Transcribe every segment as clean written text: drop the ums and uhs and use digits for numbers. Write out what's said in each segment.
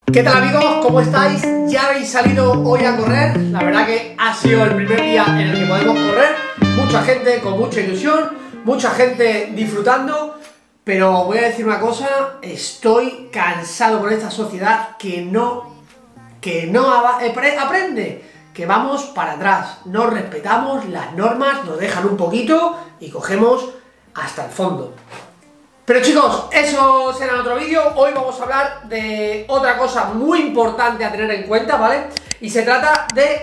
¿Qué tal amigos? ¿Cómo estáis? ¿Ya habéis salido hoy a correr? La verdad que ha sido el primer día en el que podemos correr. Mucha gente con mucha ilusión, mucha gente disfrutando. Pero voy a decir una cosa, estoy cansado con esta sociedad que no aprende, que vamos para atrás, no respetamos las normas, nos dejan un poquito y cogemos hasta el fondo. Pero chicos, eso será en otro vídeo. Hoy vamos a hablar de otra cosa muy importante a tener en cuenta, ¿vale? Y se trata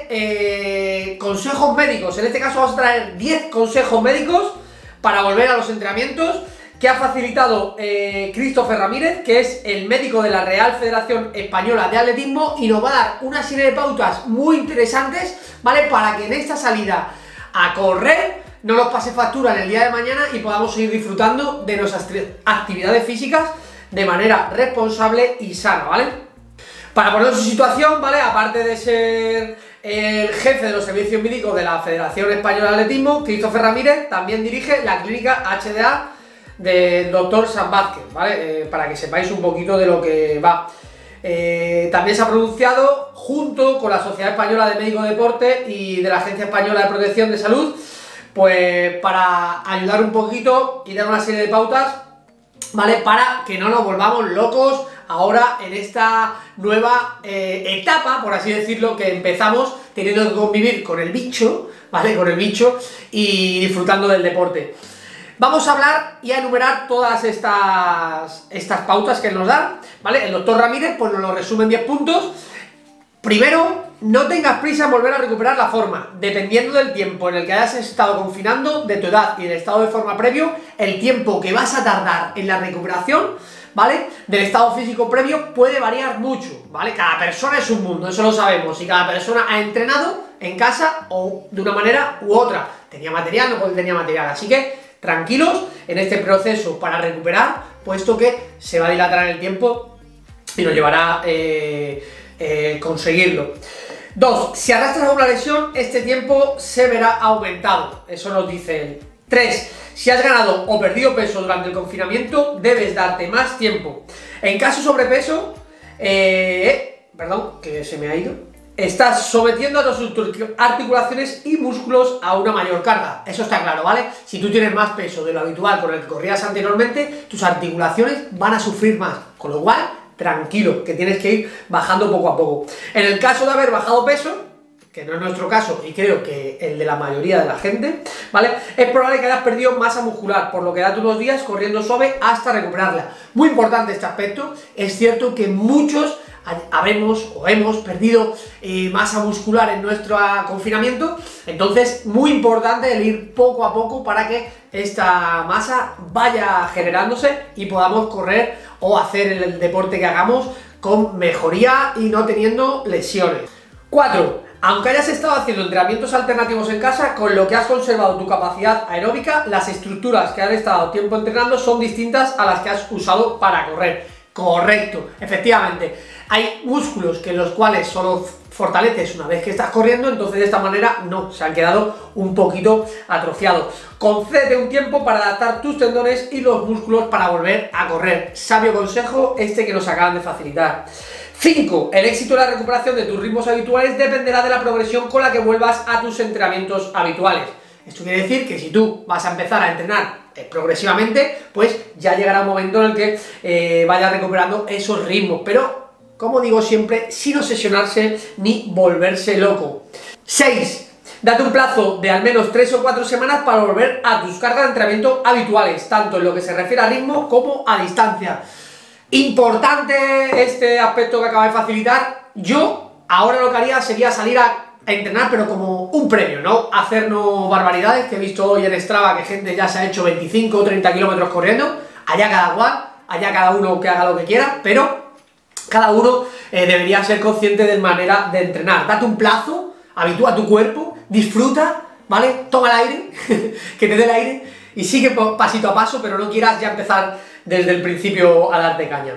de consejos médicos. En este caso vamos a traer 10 consejos médicos para volver a los entrenamientos que ha facilitado Christopher Ramírez, que es el médico de la Real Federación Española de Atletismo, y nos va a dar una serie de pautas muy interesantes, ¿vale? Para que en esta salida a correr no nos pase factura en el día de mañana y podamos seguir disfrutando de nuestras actividades físicas de manera responsable y sana, ¿vale? Para poner su situación, ¿vale? Aparte de ser el jefe de los servicios médicos de la Federación Española de Atletismo, Christopher Ramírez también dirige la clínica HDA del doctor San Vázquez, ¿vale? Para que sepáis un poquito de lo que va. También se ha pronunciado junto con la Sociedad Española de Médico Deporte y de la Agencia Española de Protección de Salud, pues para ayudar un poquito y dar una serie de pautas, ¿vale? Para que no nos volvamos locos ahora en esta nueva etapa, por así decirlo, que empezamos teniendo que convivir con el bicho, ¿vale? Con el bicho y disfrutando del deporte. Vamos a hablar y a enumerar todas estas pautas que nos dan, ¿vale? El doctor Ramírez pues nos lo resume en 10 puntos. Primero, no tengas prisa en volver a recuperar la forma. Dependiendo del tiempo en el que hayas estado confinando, de tu edad y del estado de forma previo, el tiempo que vas a tardar en la recuperación, ¿vale? Del estado físico previo puede variar mucho, ¿vale? Cada persona es un mundo, eso lo sabemos, y cada persona ha entrenado en casa o de una manera u otra. Tenía material, no tenía material, así que tranquilos en este proceso para recuperar, puesto que se va a dilatar en el tiempo y nos llevará conseguirlo. 2. Si arrastras una lesión, este tiempo se verá aumentado. Eso nos dice él. 3. Si has ganado o perdido peso durante el confinamiento, debes darte más tiempo. En caso de sobrepeso, perdón, que se me ha ido. Estás sometiendo a tus articulaciones y músculos a una mayor carga. Eso está claro, ¿vale? Si tú tienes más peso de lo habitual con el que corrías anteriormente, tus articulaciones van a sufrir más. Con lo cual, tranquilo, que tienes que ir bajando poco a poco. En el caso de haber bajado peso, que no es nuestro caso y creo que el de la mayoría de la gente, ¿vale? Es probable que hayas perdido masa muscular, por lo que date unos días corriendo suave hasta recuperarla. Muy importante este aspecto. Es cierto que muchos hemos perdido masa muscular en nuestro confinamiento, entonces muy importante el ir poco a poco para que esta masa vaya generándose y podamos correr o hacer el deporte que hagamos con mejoría y no teniendo lesiones. 4. Aunque hayas estado haciendo entrenamientos alternativos en casa, con lo que has conservado tu capacidad aeróbica, las estructuras que han estado tiempo entrenando son distintas a las que has usado para correr. Correcto, efectivamente. Hay músculos que los cuales solo fortaleces una vez que estás corriendo, entonces de esta manera no, se han quedado un poquito atrofiados. Concédete un tiempo para adaptar tus tendones y los músculos para volver a correr. Sabio consejo este que nos acaban de facilitar. 5. El éxito de la recuperación de tus ritmos habituales dependerá de la progresión con la que vuelvas a tus entrenamientos habituales. Esto quiere decir que si tú vas a empezar a entrenar progresivamente, pues ya llegará un momento en el que vayas recuperando esos ritmos, pero como digo siempre, sin obsesionarse ni volverse loco. 6. Date un plazo de al menos 3 o 4 semanas para volver a tus cargas de entrenamiento habituales, tanto en lo que se refiere a ritmo como a distancia. Importante este aspecto que acaba de facilitar. Yo ahora lo que haría sería salir a entrenar, pero como un premio, ¿no? Hacernos barbaridades, que he visto hoy en Strava que gente ya se ha hecho 25 o 30 kilómetros corriendo. Allá cada cual, allá cada uno que haga lo que quiera, pero cada uno debería ser consciente de manera de entrenar. Date un plazo, habitúa tu cuerpo, disfruta, ¿vale? Toma el aire, que te dé el aire y sigue pasito a paso, pero no quieras ya empezar desde el principio a darte caña.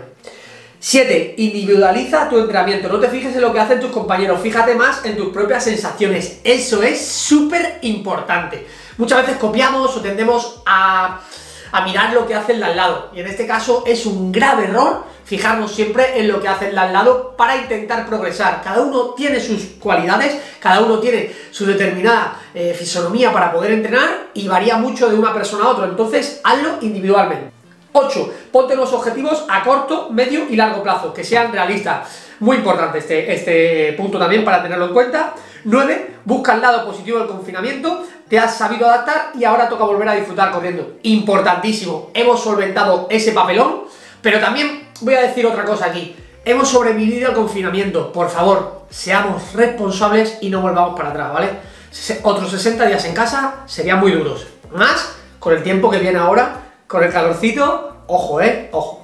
7. Individualiza tu entrenamiento. No te fijes en lo que hacen tus compañeros, fíjate más en tus propias sensaciones. Eso es súper importante. Muchas veces copiamos o tendemos a a mirar lo que hace el de al lado. Y en este caso es un grave error fijarnos siempre en lo que hace el de al lado para intentar progresar. Cada uno tiene sus cualidades, cada uno tiene su determinada fisonomía para poder entrenar y varía mucho de una persona a otra, entonces hazlo individualmente. 8. Ponte los objetivos a corto, medio y largo plazo, que sean realistas. Muy importante este punto también para tenerlo en cuenta. 9. Busca el lado positivo del confinamiento, te has sabido adaptar y ahora toca volver a disfrutar corriendo. Importantísimo, hemos solventado ese papelón, pero también voy a decir otra cosa aquí. Hemos sobrevivido al confinamiento, por favor, seamos responsables y no volvamos para atrás, ¿vale? Otros 60 días en casa serían muy duros, más con el tiempo que viene ahora, con el calorcito, ojo, ojo.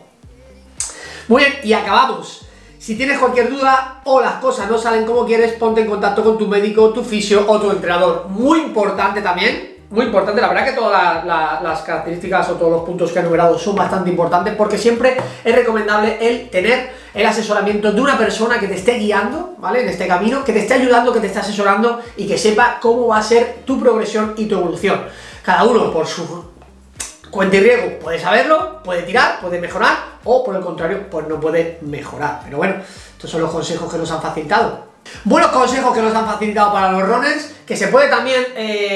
Muy bien, y acabamos. Si tienes cualquier duda o las cosas no salen como quieres, ponte en contacto con tu médico, tu fisio o tu entrenador. Muy importante también, muy importante, la verdad que todas las características o todos los puntos que he enumerado son bastante importantes porque siempre es recomendable el tener el asesoramiento de una persona que te esté guiando, ¿vale? En este camino, que te esté ayudando, que te esté asesorando y que sepa cómo va a ser tu progresión y tu evolución. Cada uno por su cuenta y riesgo puede saberlo, puede tirar, puede mejorar o por el contrario, pues no puede mejorar. Pero bueno, estos son los consejos que nos han facilitado. Buenos consejos que nos han facilitado para los runners, que se puede también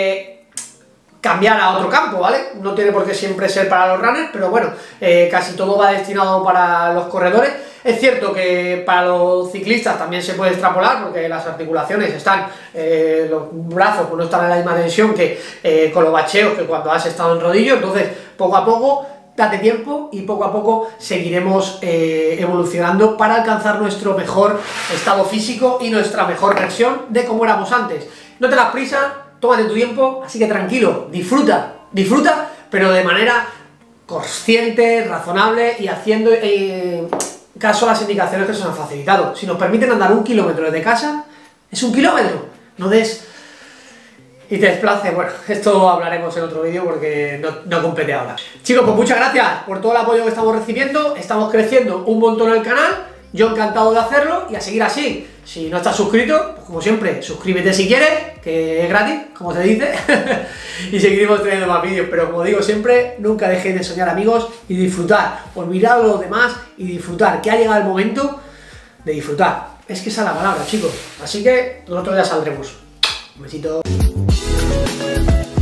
cambiar a otro campo, ¿vale? No tiene por qué siempre ser para los runners, pero bueno, casi todo va destinado para los corredores. Es cierto que para los ciclistas también se puede extrapolar porque las articulaciones están, los brazos pues no están en la misma tensión que con los bacheos que cuando has estado en rodillo, entonces poco a poco date tiempo y poco a poco seguiremos evolucionando para alcanzar nuestro mejor estado físico y nuestra mejor versión de como éramos antes. No te das prisa, tómate tu tiempo, así que tranquilo, disfruta, pero de manera consciente, razonable y haciendo caso a las indicaciones que se nos han facilitado. Si nos permiten andar 1 kilómetro desde casa, es 1 kilómetro, no des y te desplaces. Bueno, esto hablaremos en otro vídeo porque no compete ahora. Chicos, pues muchas gracias por todo el apoyo que estamos recibiendo, estamos creciendo un montón en el canal, yo encantado de hacerlo y a seguir así. Si no estás suscrito, pues como siempre, suscríbete si quieres, que es gratis, como se dice, y seguiremos trayendo más vídeos, pero como digo siempre, nunca dejéis de soñar, amigos, y disfrutar, olvidad los demás y disfrutar, que ha llegado el momento de disfrutar. Es que esa es la palabra, chicos, así que nosotros ya saldremos. Un besito.